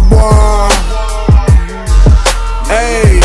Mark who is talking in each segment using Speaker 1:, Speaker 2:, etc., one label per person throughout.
Speaker 1: boy. Hey,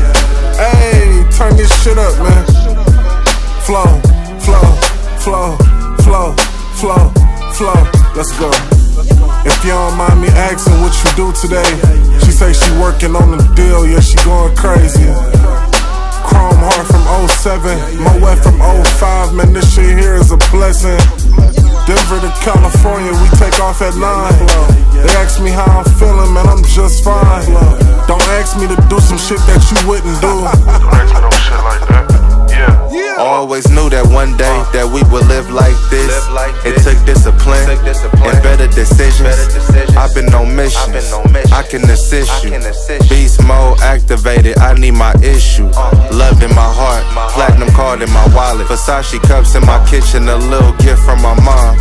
Speaker 1: hey, turn this shit up, man. Flow, flow, flow, flow, flow, flow. Let's go. If you don't mind me asking what you do today, she say she working on the deal, yeah, she going crazy. Chrome Heart from 07, Moet from 05, man, this shit here is a blessing. Denver to California, we take off at 9. They ask me how I'm feeling, man, I'm just fine. Don't ask me to do some shit that you wouldn't do.
Speaker 2: Don't ask me no shit like that. Yeah.
Speaker 3: Always knew that one day that we would live like this. It took discipline and better decisions. I've been on missions, I can assist you. Beast mode activated, I need my issue. Love in my heart, platinum card in my wallet. Versace cups in my kitchen, a little gift from my mom.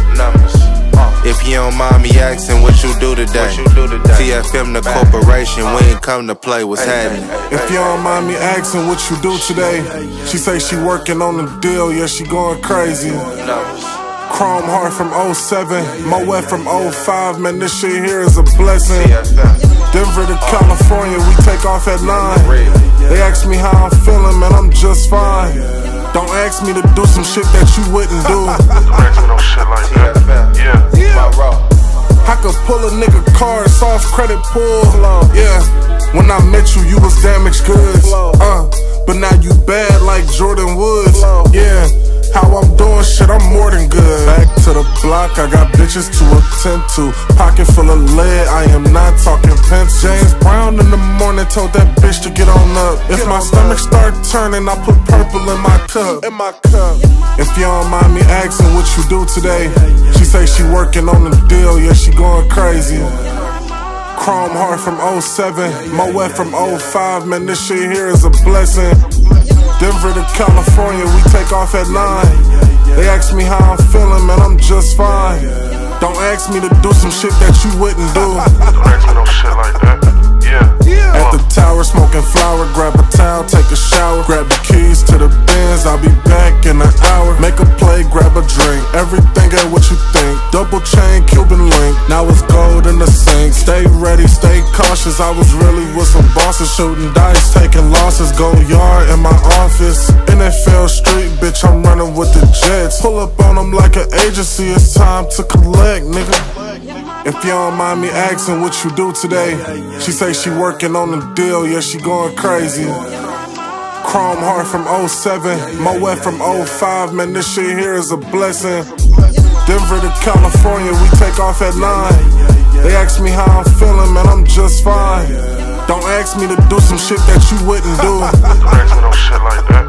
Speaker 3: If you don't mind me asking what you do today, TFM the corporation, we ain't come to play, what's happening?
Speaker 1: If you don't mind me asking what you do today, she say she working on the deal, yeah, she going crazy. Chrome Heart from 07, Moet from 05, man, this shit here is a blessing. Denver to California, we take off at 9. They ask me how I'm feeling, man, I'm just fine. Don't ask me to do some shit that you wouldn't do.
Speaker 2: Don't ask me no shit like that. Yeah.
Speaker 1: I could pull a nigga car, soft credit pull. Yeah, when I met you, you was damaged goods. But now you bad like Jordan Woods. Yeah, how I'm doing shit, I'm more than good. Back to the block, I got bitches to attend to. Pocket full of lead, I am not talking pence. James Brown in the morning told that bitch to get on up. If my stomach start turning, I put purple in my cup. If you don't mind me asking what you do today, she say she working on the deal, yeah, she going crazy. Chrome Heart from 07, Moet from 05, man, this shit here is a blessing. Denver to California, we take off at 9. They ask me how I'm feeling, man, I'm just fine. Don't ask me to do some shit that you wouldn't do.
Speaker 2: Don't ask me no shit like that. Yeah.
Speaker 1: At the tower, smoking flower, grab a towel, take a shower. Grab the keys to the Benz, I'll be back in an hour. Make a play, grab a drink, everything ain't what you think. Double chain, Cuban link, now it's gold in the sink. Stay ready, stay cautious, I was really with some bosses. Shooting dice, taking losses, go yard in my office. NFL street, bitch, I'm running with the Jets. Pull up on them like an agency, it's time to collect, nigga. If you don't mind me asking what you do today, she say she working on the deal, yeah, she going crazy. Chrome Heart from 07, Moet from 05, man, this shit here is a blessing. Denver to California, we take off at 9. They ask me how I'm feeling, man, I'm just fine. Don't ask me to do some shit that you wouldn't do.
Speaker 2: Don't ask me no shit like that.